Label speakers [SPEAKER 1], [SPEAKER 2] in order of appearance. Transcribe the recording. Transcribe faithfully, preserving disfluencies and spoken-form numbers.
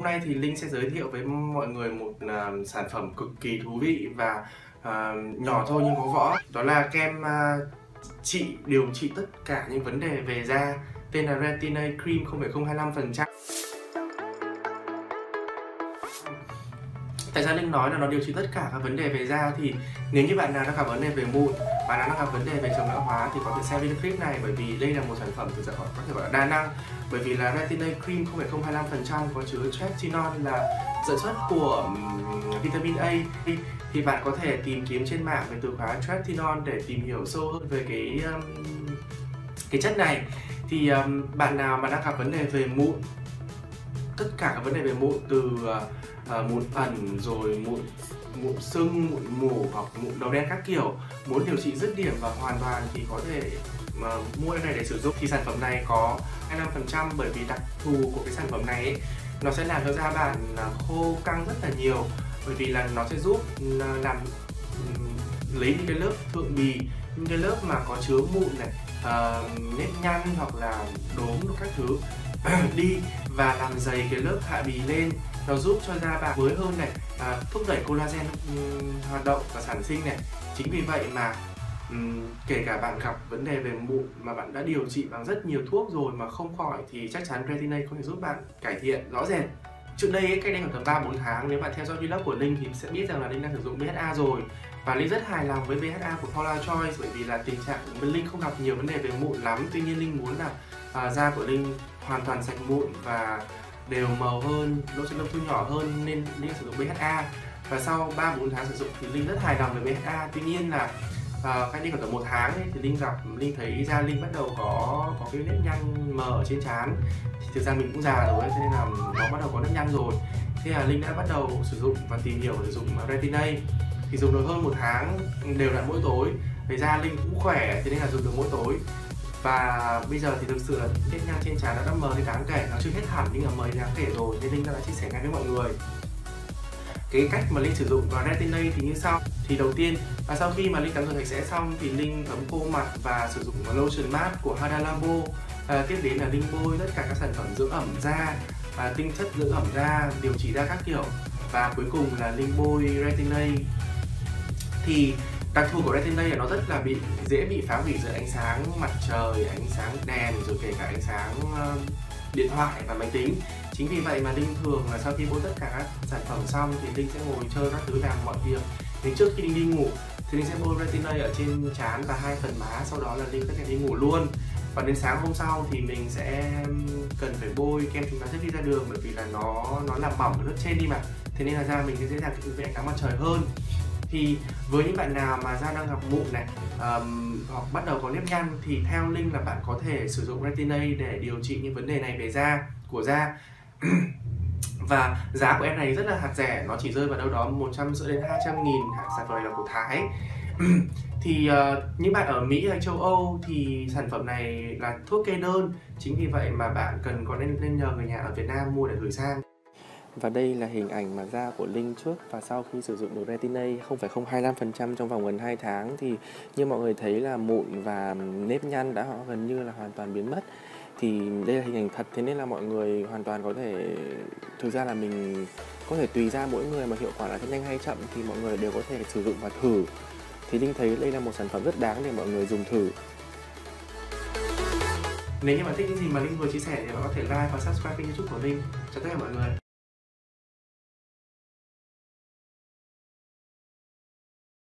[SPEAKER 1] Hôm nay thì Linh sẽ giới thiệu với mọi người một uh, sản phẩm cực kỳ thú vị và uh, nhỏ thôi nhưng có võ. Đó là kem uh, trị điều trị tất cả những vấn đề về da, tên là Retin-A Cream không phẩy không hai lăm phần trăm. Tại sao Linh nói là nó điều trị tất cả các vấn đề về da? Thì nếu như bạn nào đang gặp vấn đề về mụn, bạn nào đang gặp vấn đề về chống lão hóa thì có thể xem video clip này, bởi vì đây là một sản phẩm thực sự có thể gọi là đa năng. Bởi vì là Retin-A Cream không phẩy không hai lăm phần trăm có chứa tretinoin là dẫn xuất của um, vitamin A. Thì bạn có thể tìm kiếm trên mạng về từ khóa tretinoin để tìm hiểu sâu hơn về cái um, cái chất này. Thì um, bạn nào mà đang gặp vấn đề về mụn, tất cả các vấn đề về mụn từ uh, mụn ẩn rồi mụn mụn sưng, mụn mủ hoặc mụn đầu đen các kiểu, muốn điều trị dứt điểm và hoàn toàn thì có thể mà mua cái này để sử dụng. Thì sản phẩm này có hai mươi lăm phần trăm, bởi vì đặc thù của cái sản phẩm này ấy, nó sẽ làm cho da bạn khô căng rất là nhiều, bởi vì là nó sẽ giúp làm lấy những cái lớp thượng bì, những cái lớp mà có chứa mụn này, uh, nếp nhăn hoặc là đốm các thứ đi và làm dày cái lớp hạ bì lên. Nó giúp cho da bạn mới hơn này, à, thúc đẩy collagen um, hoạt động và sản sinh này. Chính vì vậy mà um, kể cả bạn gặp vấn đề về mụn mà bạn đã điều trị bằng rất nhiều thuốc rồi mà không khỏi thì chắc chắn Retin-A có thể giúp bạn cải thiện rõ rệt. Trước đây ấy, cách đây khoảng tầm ba bốn tháng, nếu bạn theo dõi vlog của Linh thì sẽ biết rằng là Linh đang sử dụng bê hát a rồi. Và Linh rất hài lòng với bê hát a của Paula Choice, bởi vì là tình trạng của Linh không gặp nhiều vấn đề về mụn lắm. Tuy nhiên Linh muốn là à, da của Linh hoàn toàn sạch mụn và đều màu hơn, lỗ chân lông thu nhỏ hơn, nên Linh sử dụng bê hát a. Và sau ba bốn tháng sử dụng thì Linh rất hài lòng với bê hát a. Tuy nhiên là uh, cách đây khoảng tầm một tháng ấy, thì Linh gặp Linh thấy da Linh bắt đầu có có cái nếp nhăn mờ ở trên trán. Thì thực ra mình cũng già rồi, cho nên là nó bắt đầu có nếp nhăn rồi. Thế là Linh đã bắt đầu sử dụng và tìm hiểu sử dụng Retin-A. Thì dùng được hơn một tháng đều đặn mỗi tối, thấy da Linh cũng khỏe, thế nên là dùng được mỗi tối. Và bây giờ thì thực sự là nếp nhăn trên trán đã, đã mờ đi đáng kể, nó chưa hết hẳn nhưng mà mờ đi đáng kể rồi, nên Linh đã chia sẻ ngay với mọi người. Cái cách mà Linh sử dụng vào Retin-A thì như sau. Thì đầu tiên, và sau khi mà Linh tắm rửa sạch sẽ xong thì Linh thấm khô mặt và sử dụng lotion mask của Hada Labo. À, tiếp đến là Linh bôi tất cả các sản phẩm dưỡng ẩm da, à, tinh chất dưỡng ẩm da, điều trị da các kiểu. Và cuối cùng là Linh bôi Retin-A. Thì đặc thù của Retin-A là nó rất là bị dễ bị phá hủy dưới ánh sáng mặt trời, ánh sáng đèn, rồi kể cả ánh sáng uh, điện thoại và máy tính. Chính vì vậy mà Linh thường là sau khi bôi tất cả các sản phẩm xong thì Linh sẽ ngồi chơi các thứ, làm mọi việc. Đến trước khi Linh đi ngủ thì Linh sẽ bôi Retin-A ở trên trán và hai phần má, sau đó là Linh có thể đi ngủ luôn. Và đến sáng hôm sau thì mình sẽ cần phải bôi kem chống nắng trước khi ra đường, bởi vì là nó nó làm mỏng cái lớp trên đi mà, thế nên là da mình sẽ dễ dàng chịu ánh nắng mặt trời hơn. Thì với những bạn nào mà da đang gặp mụn này, um, hoặc bắt đầu có nếp nhăn thì theo Linh là bạn có thể sử dụng Retin-A để điều trị những vấn đề này về da, của da. Và giá của em này rất là hạt rẻ, nó chỉ rơi vào đâu đó một trăm rưỡi đến hai trăm nghìn. Sản phẩm này là của Thái. Thì uh, những bạn ở Mỹ hay châu Âu thì sản phẩm này là thuốc kê đơn, chính vì vậy mà bạn cần có nên, nên nhờ người nhà ở Việt Nam mua để gửi sang.
[SPEAKER 2] Và đây là hình ảnh mà da của Linh trước và sau khi sử dụng được Retin-A không phẩy không hai lăm phần trăm trong vòng gần hai tháng. Thì như mọi người thấy là mụn và nếp nhăn đã gần như là hoàn toàn biến mất. Thì đây là hình ảnh thật, thế nên là mọi người hoàn toàn có thể, thực ra là mình có thể tùy ra mỗi người mà hiệu quả là nhanh hay chậm thì mọi người đều có thể sử dụng và thử. Thì Linh thấy đây là một sản phẩm rất đáng để mọi người dùng thử.
[SPEAKER 1] Nếu như bạn thích những gì mà Linh vừa chia sẻ thì bạn có thể like và subscribe kênh YouTube của Linh. Chào tất cả mọi người.